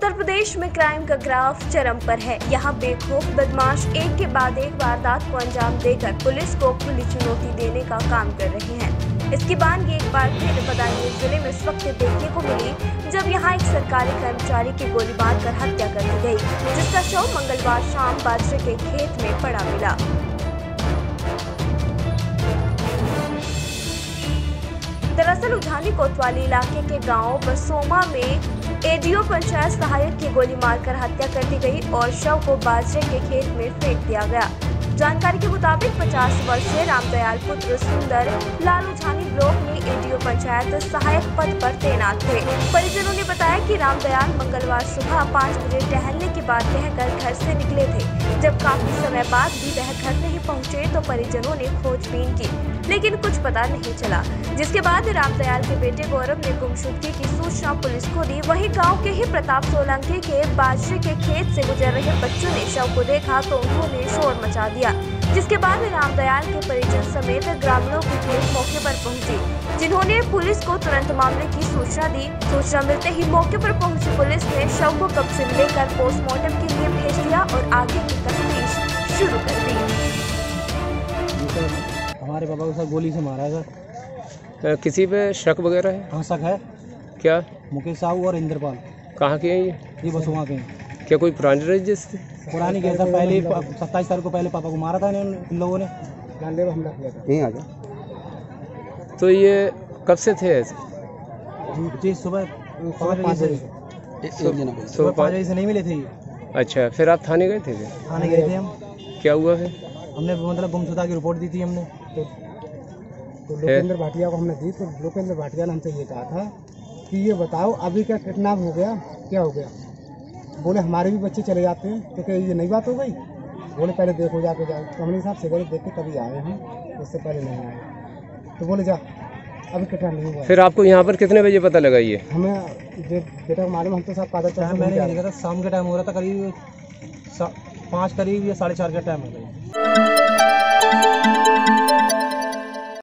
उत्तर प्रदेश में क्राइम का ग्राफ चरम पर है। यहाँ बेखौफ बदमाश एक के बाद एक वारदात को अंजाम देकर पुलिस को खुली चुनौती देने का काम कर रहे हैं। इसकी बानगी एक बार फिर बदायूं जिले में इस वक्त देखने को मिली जब यहाँ एक सरकारी कर्मचारी की गोली मारकर हत्या कर दी गई, जिसका शव मंगलवार शाम बाजरे के खेत में पड़ा मिला। दरअसल उझानी कोतवाली इलाके के गांव बसोमा में एडीओ पंचायत सहायक की गोली मारकर हत्या कर दी गई और शव को बाजरे के खेत में फेंक दिया गया। जानकारी के मुताबिक 50 वर्षीय रामदयाल पुत्र सुंदर लाल उझानी ब्लॉक में एडीओ पंचायत सहायक पद पर तैनात थे। परिजनों ने बताया कि रामदयाल मंगलवार सुबह 5 बजे टहलने की बात कहकर घर से निकले थे। जब काफी समय बाद भी वह घर नहीं पहुंचे तो परिजनों ने खोजबीन की, लेकिन कुछ पता नहीं चला। जिसके बाद रामदयाल के बेटे गौरव ने गुमशुदगी की सूचना पुलिस को दी। वहीं गांव के ही प्रताप सोलंकी के बाजरे के खेत से गुजर रहे बच्चों ने शव को देखा तो उन्होंने शोर मचा दिया, जिसके बाद रामदयाल के परिजन समेत ग्रामीणों की टीम मौके पर पहुंची, जिन्होंने पुलिस को तुरंत मामले की सूचना दी। सूचना मिलते ही मौके पर पहुंची पुलिस ने शव को कब्जे में लेकर पोस्टमार्टम के लिए भेज दिया और आगे की तफ्तीश शुरू कर दी। हमारे पापा को सर गोली से मारा है सर। किसी पे शक वगैरह है? हाँ शक है। क्या? मुकेश साहू और इंद्रपाल। कहाँ के हैं ये बसुआ के हैं। क्या कोई पुरानी रजिश थी? पुरानी गया था, पहले 27 तारीख को पहले पापा को मारा था इन लोगों ने, जानलेवा हमला किया था। यहीं आ गया। तो ये कब से थे ऐसे? जी सुबह 5 बजे से नहीं मिले थे ये। अच्छा, फिर आप थाने गए थे? थाने गए थे हम। क्या हुआ फिर? हमने मतलब गुमशुदा की रिपोर्ट दी थी हमने, तो लोकेंद्र भाटिया को हमने दी। तो लोकेंद्र भाटिया ने हमसे ये कहा था कि ये बताओ अभी क्या किडनैप हो गया, क्या हो गया? बोले हमारे भी बच्चे चले जाते हैं। तो क्या ये नई बात हो गई? बोले पहले देखो जाके जाओ। तो हमने साहब सिगरेट देख के तभी आए हैं, इससे पहले नहीं आए। तो बोले जा, अभी कितना नहीं हुआ। फिर आपको यहाँ पर कितने बजे पता लगा? ये हमें बेटा मालूम, हम तो साहब कागज टाइम मैंने नहीं देखा था। शाम के टाइम हो रहा था, करीब 5 करीब या 4:30 का टाइम हो गया।